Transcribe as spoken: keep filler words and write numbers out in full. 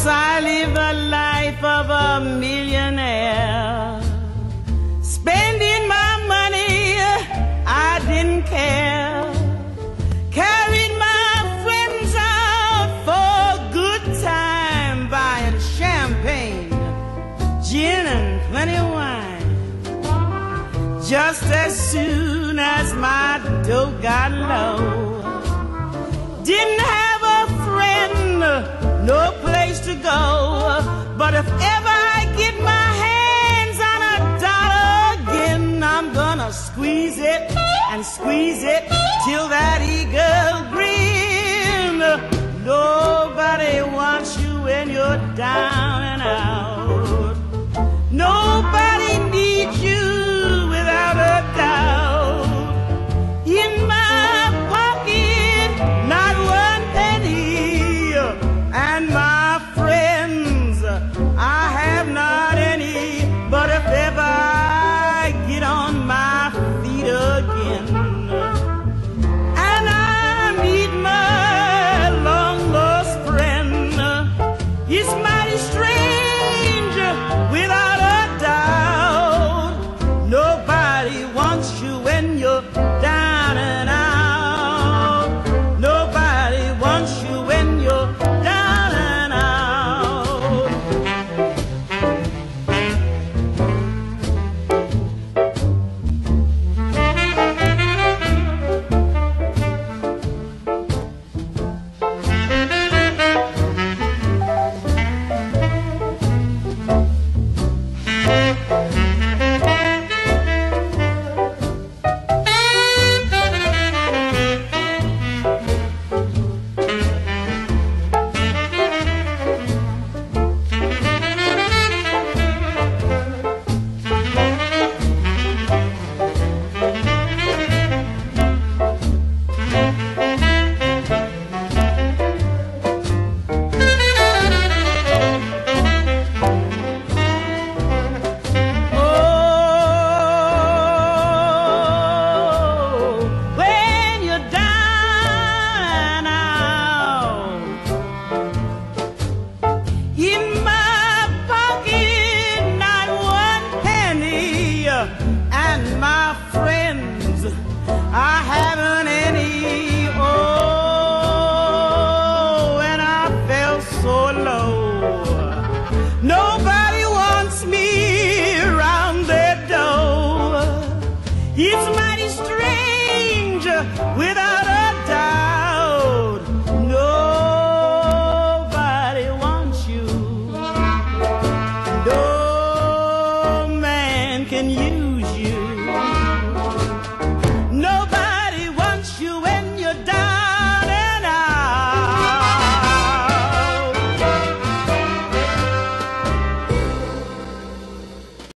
I live the life of a millionaire, spending my money, I didn't care. Carried my friends out for a good time, buying champagne, gin and plenty of wine. Just as soon as my dough got low, didn't have a friend, no place to go. But if ever I get my hands on a dollar again, I'm gonna squeeze it and squeeze it till that eagle grin. Nobody wants you when you're down and out. Nobody needs you without a doubt. In my pocket, not one penny, and my friends, I have not any. But if ever I get on my feet again and I meet my long lost friend, it's mighty strange without a doubt. Nobody wants you when you're